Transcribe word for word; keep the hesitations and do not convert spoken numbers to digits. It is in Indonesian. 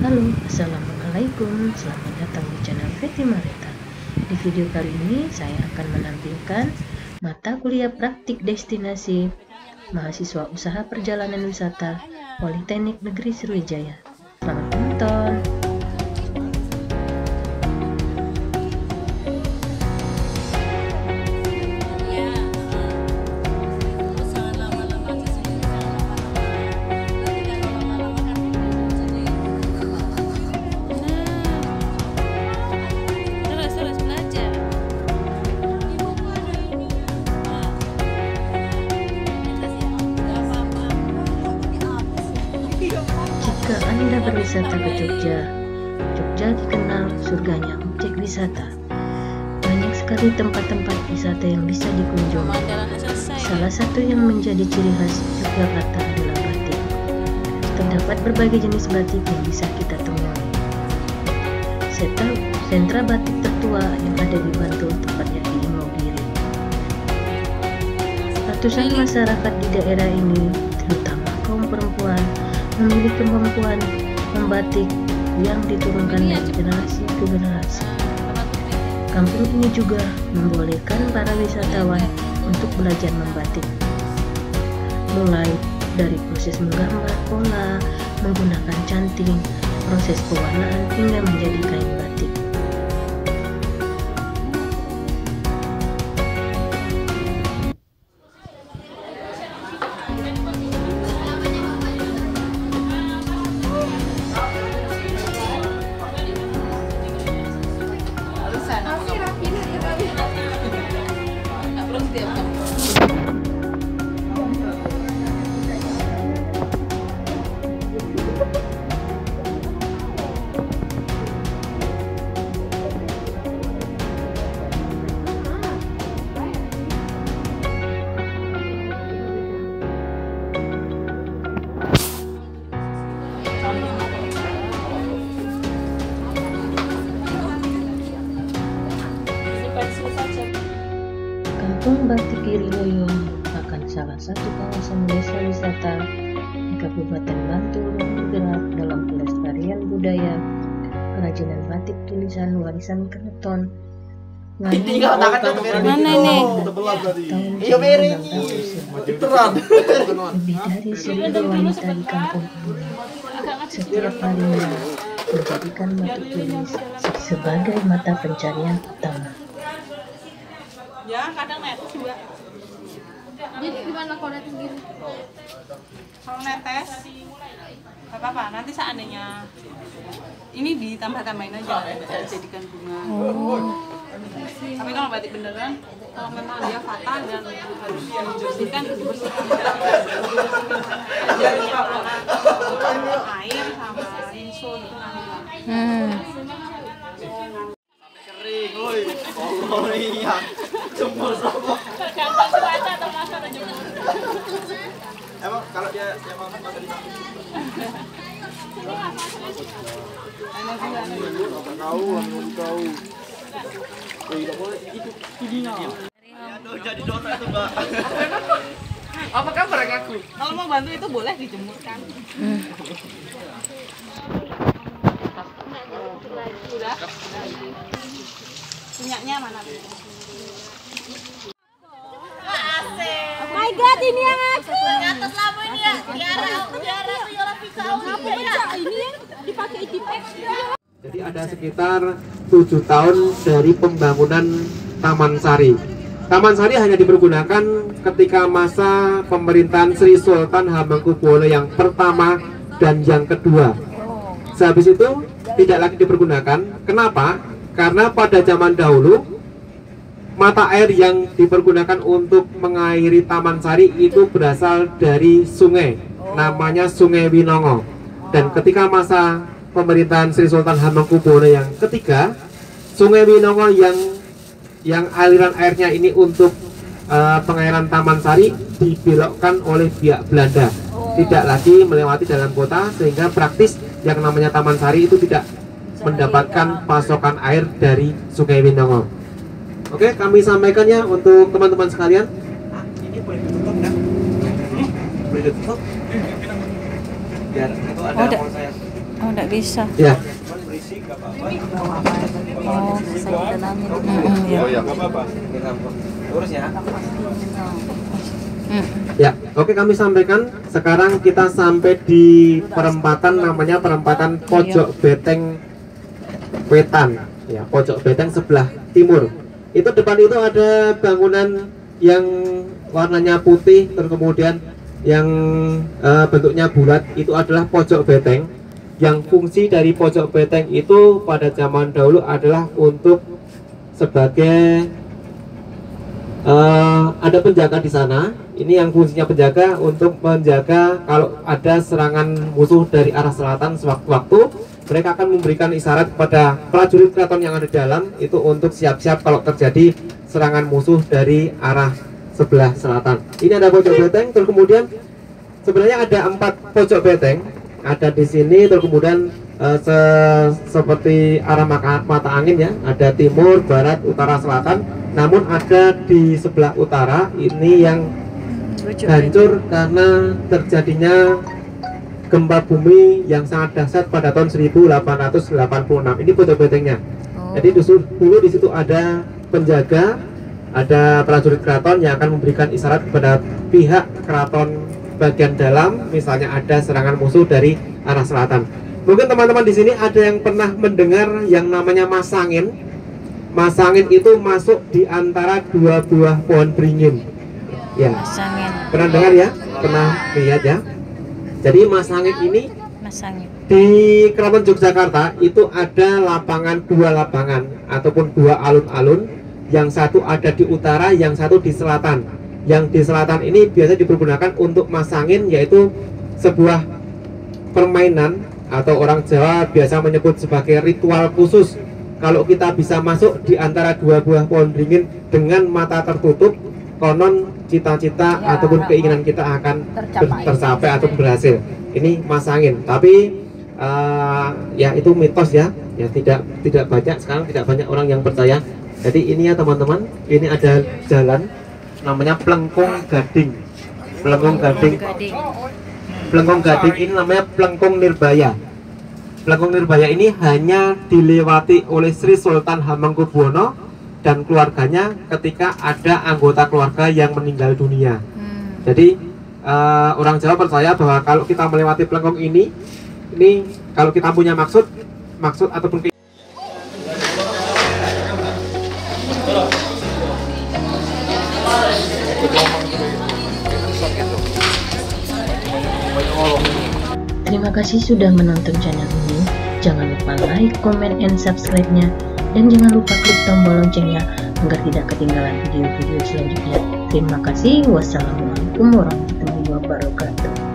Halo, Assalamualaikum. Selamat datang di channel Fety Mareta. Di video kali ini saya akan menampilkan mata kuliah praktik destinasi mahasiswa usaha perjalanan wisata Politeknik Negeri Sriwijaya. Selamat menonton. Jika Anda berwisata ke Jogja, Jogja dikenal surganya objek wisata. Banyak sekali tempat-tempat wisata yang bisa dikunjungi. Salah satu yang menjadi ciri khas Yogyakarta adalah batik. Terdapat berbagai jenis batik yang bisa kita temui. Sentra, sentra batik tertua yang ada di Bantul, tepatnya di Imogiri. Ratusan masyarakat di daerah ini, terutama kaum perempuan, memiliki kemampuan membatik yang diturunkan dari generasi ke generasi. Kampung ini juga membolehkan para wisatawan untuk belajar membatik, mulai dari proses menggambar pola, menggunakan canting, proses pewarnaan hingga menjadi kain batik. Kampung Batik Giriwoyo merupakan salah satu kawasan desa wisata di Kabupaten Bantul yang bergerak dalam pelestarian budaya kerajinan batik tulisan warisan keraton Mana ini? Iya beri. Lebih dari seribu wanita di kampung ini setiap harinya menjadikan batik tulis sebagai mata pencarian utama. Ya, kadang netes juga. Jadi gimana kalau netes gini? Kalau netes, gak apa-apa. Nanti seandainya ini ditambah-tambahin aja, jadikan bunga. Oh. Tapi kalau batik beneran, kalau memang dia fatal dan harus dibersihkan, dibersihkan. Air sama rinso itu nanti. Hmm. Kering, woi. Oh iya. Jemur sama. Tergantung cuaca atau masa ada jemur. Emang kalau dia yang makan masa di sana. Tahu, belum tahu. Tidak boleh itu tudina. Aduh, jadi dosa itu, Mbak. Apa kabar aku? Kalau mau bantu itu boleh dijemur kan? Udah. Minyaknya mana? Oh my god, ini yang aku. Di atas lampu ini ya, Tiara, Tiara tuh Yola Pika Ini yang dipakai di pek. Jadi ada sekitar tujuh tahun dari pembangunan Taman Sari. Taman Sari hanya dipergunakan ketika masa pemerintahan Sri Sultan Hamengkubuwono yang pertama dan yang kedua. Sehabis itu tidak lagi dipergunakan. Kenapa? Karena pada zaman dahulu mata air yang dipergunakan untuk mengairi Taman Sari itu berasal dari sungai, namanya Sungai Winongo. Dan ketika masa pemerintahan Sri Sultan Hamengkubuwono yang ketiga, Sungai Winongo yang yang aliran airnya ini untuk uh, pengairan Taman Sari dibelokkan oleh pihak Belanda, tidak lagi melewati dalam kota, sehingga praktis yang namanya Taman Sari itu tidak mendapatkan pasokan air dari Sungai Winongo. Oke, kami sampaikannya untuk teman-teman sekalian. Ini boleh ditutup kan? Boleh ditutup? Biar itu ada Oh, ada. mau saya Oh, enggak bisa. Ya. Oh, bisa didalami. Mm-mm, ya. Oh ya, nggak apa-apa. Lurus ya. Mm. Ya, oke kami sampaikan. Sekarang kita sampai di perempatan namanya perempatan Pojok Beteng Wetan. Ya, Pojok Beteng sebelah timur. Itu depan itu ada bangunan yang warnanya putih, terus kemudian yang uh, bentuknya bulat. Itu adalah Pojok Beteng. Yang fungsi dari Pojok Beteng itu pada zaman dahulu adalah untuk sebagai uh, ada penjaga di sana. Ini yang fungsinya penjaga untuk menjaga kalau ada serangan musuh dari arah selatan sewaktu-waktu. Mereka akan memberikan isyarat kepada prajurit keraton yang ada di dalam itu untuk siap-siap kalau terjadi serangan musuh dari arah sebelah selatan. Ini ada Pojok Beteng, terus kemudian sebenarnya ada empat Pojok Beteng. Ada di sini, terus kemudian uh, se seperti arah mata, mata angin ya. Ada timur, barat, utara, selatan. Namun ada di sebelah utara ini yang hancur karena terjadinya gempa bumi yang sangat dahsyat pada tahun seribu delapan ratus delapan puluh enam. Ini Pojok Betengnya. Oh. Jadi dulu di situ ada penjaga, ada prajurit keraton yang akan memberikan isyarat kepada pihak keraton bagian dalam, misalnya ada serangan musuh dari arah selatan. Mungkin teman-teman di sini ada yang pernah mendengar yang namanya masangin. Masangin itu masuk di antara dua buah pohon beringin. Ya, Masangin. pernah dengar ya? Pernah lihat ya? Jadi Masangin ini Masangin. di Keraton Yogyakarta itu ada lapangan, dua lapangan ataupun dua alun-alun. Yang satu ada di utara, yang satu di selatan. Yang di selatan ini biasa dipergunakan untuk masangin, yaitu sebuah permainan atau orang Jawa biasa menyebut sebagai ritual khusus. Kalau kita bisa masuk di antara dua buah pohon beringin dengan mata tertutup, konon cita-cita Ya, ataupun keinginan kita akan tercapai, tercapai atau berhasil. Ini masangin, tapi uh, ya itu mitos ya, ya tidak tidak banyak sekarang tidak banyak orang yang percaya. Jadi ini ya teman-teman, ini ada jalan namanya Plengkung Gading. Plengkung Gading. Gading. Plengkung Gading ini namanya Plengkung Nirbaya. Plengkung Nirbaya ini hanya dilewati oleh Sri Sultan Hamengkubuwono dan keluarganya ketika ada anggota keluarga yang meninggal dunia. Hmm. Jadi uh, orang Jawa percaya bahwa kalau kita melewati Plengkung ini, ini kalau kita punya maksud, maksud ataupun ke Terima kasih sudah menonton channel ini. Jangan lupa like, comment, and subscribe-nya. Dan jangan lupa klik tombol loncengnya agar tidak ketinggalan video-video selanjutnya. Terima kasih. Wassalamualaikum warahmatullahi wabarakatuh.